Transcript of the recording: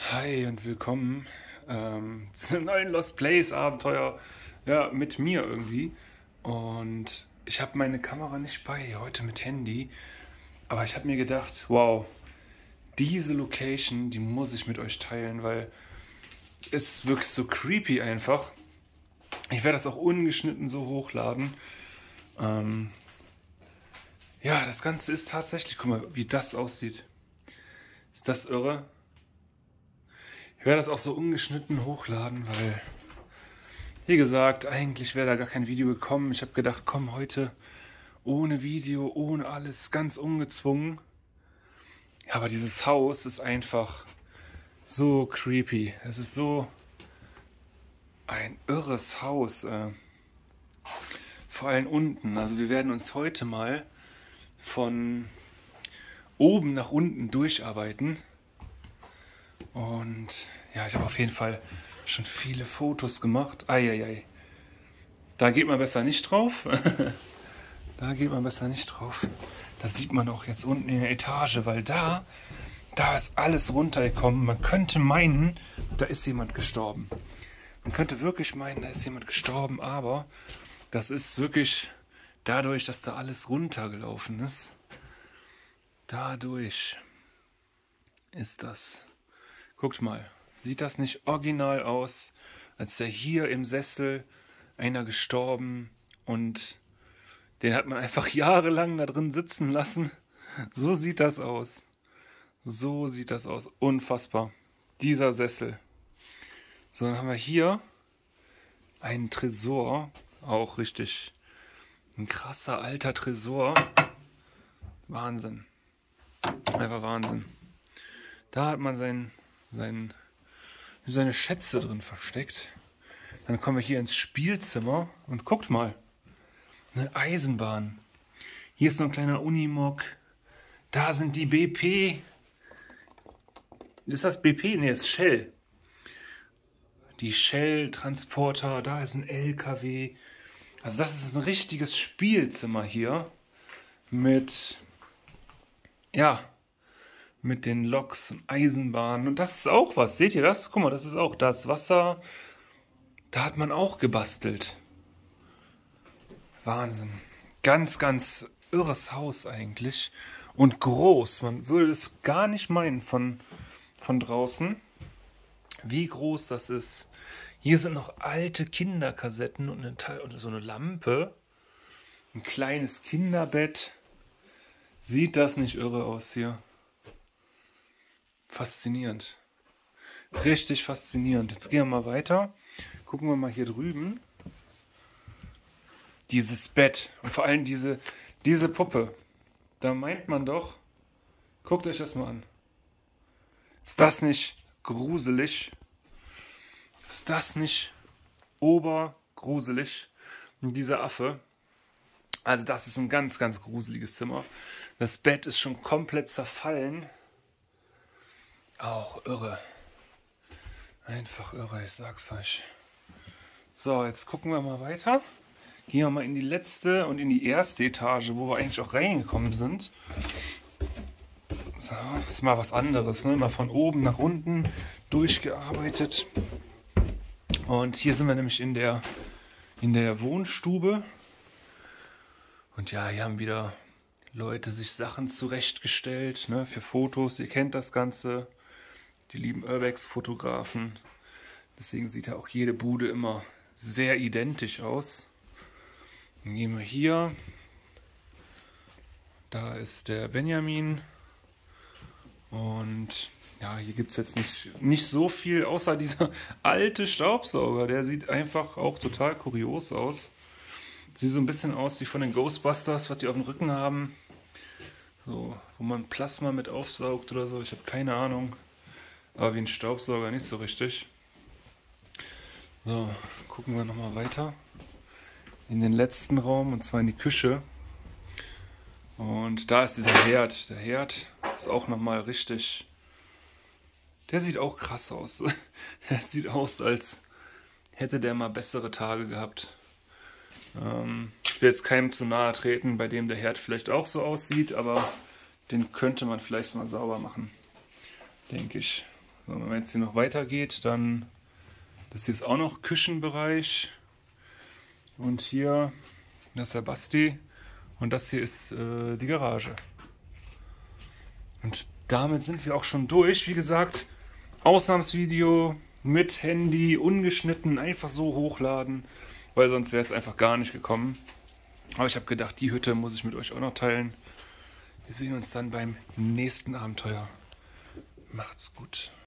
Hi und willkommen zu einem neuen Lost Place Abenteuer, ja, mit mir irgendwie. Und ich habe meine Kamera nicht bei, heute mit Handy, aber ich habe mir gedacht, wow, diese Location, die muss ich mit euch teilen, weil es ist wirklich so creepy einfach. Ich werde das auch ungeschnitten so hochladen. Ähm, ja, das Ganze ist tatsächlich, guck mal, wie das aussieht. Ist das irre? Ich werde das auch so ungeschnitten hochladen, weil, wie gesagt, eigentlich wäre da gar kein Video gekommen. Ich habe gedacht, komm, heute ohne Video, ohne alles, ganz ungezwungen. Ja, aber dieses Haus ist einfach so creepy. Es ist so ein irres Haus. Vor allem unten. Also wir werden uns heute mal von oben nach unten durcharbeiten. Und ja, ich habe auf jeden Fall schon viele Fotos gemacht. Eieiei. Da geht man besser nicht drauf. Da geht man besser nicht drauf. Das sieht man auch jetzt unten in der Etage, weil da ist alles runtergekommen. Man könnte meinen, da ist jemand gestorben. Man könnte wirklich meinen, da ist jemand gestorben, aber das ist wirklich dadurch, dass da alles runtergelaufen ist. Dadurch ist das. Guckt mal, sieht das nicht original aus, als wäre hier im Sessel einer gestorben und den hat man einfach jahrelang da drin sitzen lassen. So sieht das aus. So sieht das aus. Unfassbar. Dieser Sessel. So, dann haben wir hier einen Tresor. Auch richtig ein krasser alter Tresor. Wahnsinn. Einfach Wahnsinn. Da hat man seine Schätze drin versteckt. Dann kommen wir hier ins Spielzimmer und guckt mal. Eine Eisenbahn. Hier ist noch ein kleiner Unimog. Da sind die BP. Ist das BP? Ne, ist Shell. Die Shell-Transporter. Da ist ein LKW. Also das ist ein richtiges Spielzimmer hier. Mit, ja, mit den Loks und Eisenbahnen. Und das ist auch was. Seht ihr das? Guck mal, das ist auch das Wasser. Da hat man auch gebastelt. Wahnsinn. Ganz, ganz irres Haus eigentlich. Und groß. Man würde es gar nicht meinen von draußen, wie groß das ist. Hier sind noch alte Kinderkassetten und so eine Lampe. Ein kleines Kinderbett. Sieht das nicht irre aus hier? Faszinierend. Richtig faszinierend. Jetzt gehen wir mal weiter. Gucken wir mal hier drüben. Dieses Bett und vor allem diese Puppe. Da meint man doch, guckt euch das mal an. Ist das nicht gruselig? Ist das nicht obergruselig? Und dieser Affe. Also das ist ein ganz, ganz gruseliges Zimmer. Das Bett ist schon komplett zerfallen. Auch irre. Einfach irre, ich sag's euch. So, jetzt gucken wir mal weiter. Gehen wir mal in die letzte und in die erste Etage, wo wir eigentlich auch reingekommen sind. So, ist mal was anderes, ne? Mal von oben nach unten durchgearbeitet. Und hier sind wir nämlich in der Wohnstube. Und ja, hier haben wieder Leute sich Sachen zurechtgestellt, ne, für Fotos. Ihr kennt das Ganze. Die lieben Urbex-Fotografen. Deswegen sieht ja auch jede Bude immer sehr identisch aus. Dann gehen wir hier. Da ist der Benjamin. Und ja, hier gibt es jetzt nicht so viel, außer dieser alte Staubsauger. Der sieht einfach auch total kurios aus. Sieht so ein bisschen aus wie von den Ghostbusters, was die auf dem Rücken haben. So, wo man Plasma mit aufsaugt oder so. Ich habe keine Ahnung. Aber wie ein Staubsauger nicht so richtig. So, gucken wir nochmal weiter. In den letzten Raum, und zwar in die Küche. Und da ist dieser Herd. Der Herd ist auch nochmal richtig... Der sieht auch krass aus. Der sieht aus, als hätte der mal bessere Tage gehabt. Ich will jetzt keinem zu nahe treten, bei dem der Herd vielleicht auch so aussieht, aber den könnte man vielleicht mal sauber machen. Denke ich. So, wenn man jetzt hier noch weitergeht, dann, das hier ist auch noch Küchenbereich. Und hier, das ist der Basti. Und das hier ist die Garage. Und damit sind wir auch schon durch. Wie gesagt, Ausnahmsvideo mit Handy, ungeschnitten, einfach so hochladen, weil sonst wäre es einfach gar nicht gekommen. Aber ich habe gedacht, die Hütte muss ich mit euch auch noch teilen. Wir sehen uns dann beim nächsten Abenteuer. Macht's gut.